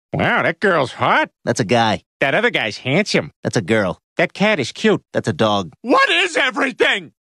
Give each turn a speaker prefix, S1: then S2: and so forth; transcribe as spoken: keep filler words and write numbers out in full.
S1: Wow, that girl's hot.
S2: That's a guy.
S1: That other guy's handsome.
S2: That's a girl.
S1: That cat is cute.
S2: That's a dog.
S1: What is everything?